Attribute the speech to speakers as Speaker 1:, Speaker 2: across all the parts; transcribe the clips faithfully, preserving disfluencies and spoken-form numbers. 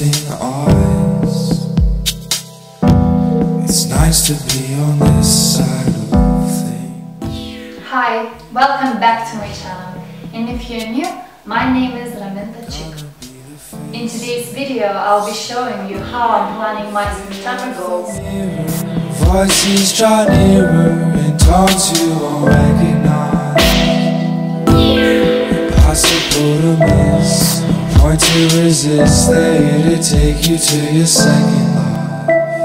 Speaker 1: haunting eyes. It's nice to be on this side of things.
Speaker 2: Hi, welcome back to my channel. And if you're new, my name is Raminta. In today's video, I'll be showing you how I'm planning my September goals.
Speaker 1: Voices draw nearer in tones you won't recognize. Impossible to miss, no point to resist. They're here to take you to your second life.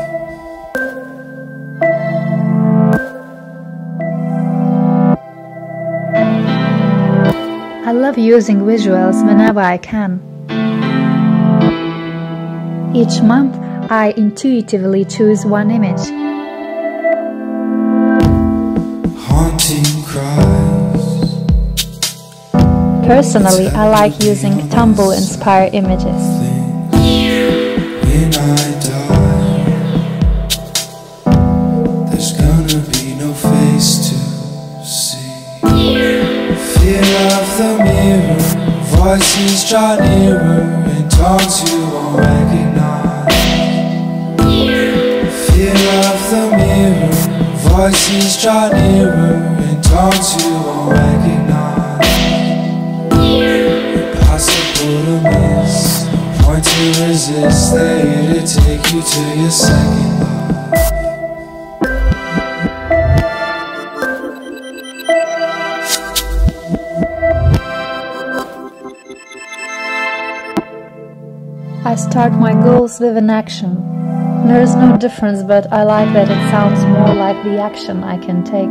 Speaker 3: I love using visuals whenever I can. Each month, I intuitively choose one image.
Speaker 1: Haunting cries.
Speaker 3: Personally, I like using tumble-inspired images.
Speaker 1: When I die, there's gonna be no face to see. Fear of the mirror, voices draw nearer in tones you won't recognize. Fear of the mirror, voices draw nearer in tones you won't recognize. Impossible to miss, no point to resist. They're here to take you to your second life.
Speaker 3: I start my goals with an action. There is no difference, but I like that it sounds more like the action I can take.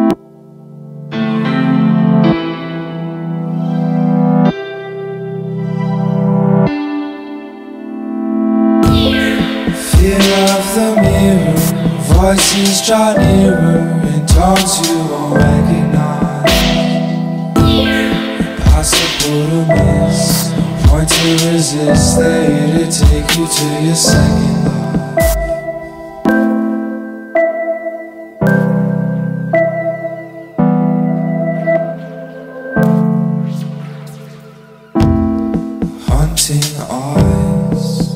Speaker 1: Fear of the mirror, voices draw nearer in tones you won't recognize. Impossible to miss, no point to resist. They're here to take you to your second life. Haunting eyes.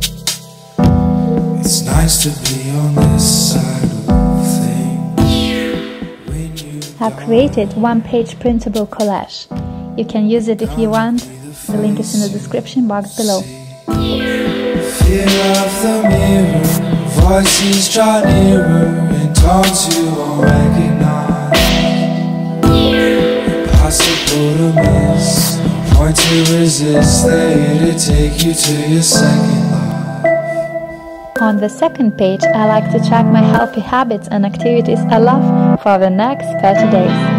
Speaker 1: It's nice to be on this side of things. When you
Speaker 3: I've created one-page printable collage. You can use it if you want. The link is in the description box below.
Speaker 1: Fear of the mirror, voices draw nearer in tones you won't recognize. Impossible to miss, no point to resist. They're here to take you to your second life.
Speaker 3: On the second page, I like to track my healthy habits and activities I love for the next thirty days.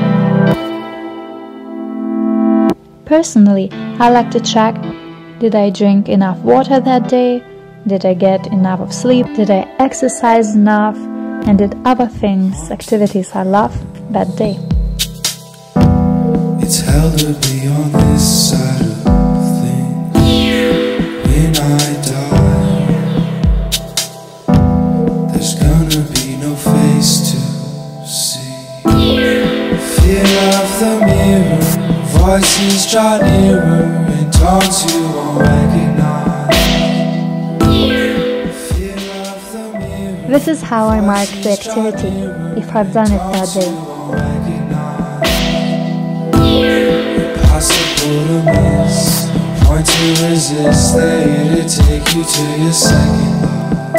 Speaker 3: Personally, I like to track: did I drink enough water that day? Did I get enough of sleep? Did I exercise enough? And did other things, activities I love that day?
Speaker 1: It's hell to be on this side of things. When I die, there's gonna be no face to see. Fear of the mirror, voices draw nearer in tones you won't recognize. Fear of the mirror,
Speaker 3: This is how I mark the activity, if I've done it that day.
Speaker 1: Impossible to miss, no point to resist. They're here to take you to your second life.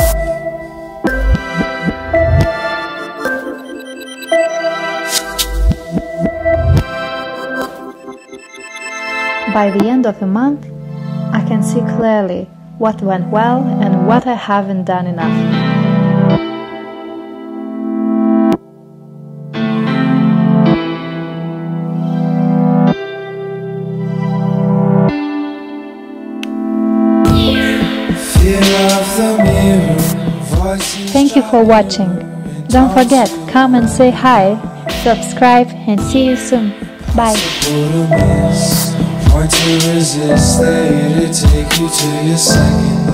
Speaker 3: By the end of the month, I can see clearly what went well and what I haven't done enough. Thank you for watching. Don't forget, come and say hi, subscribe, and see you soon. Bye.
Speaker 1: Point to resist, they're here to take you to your second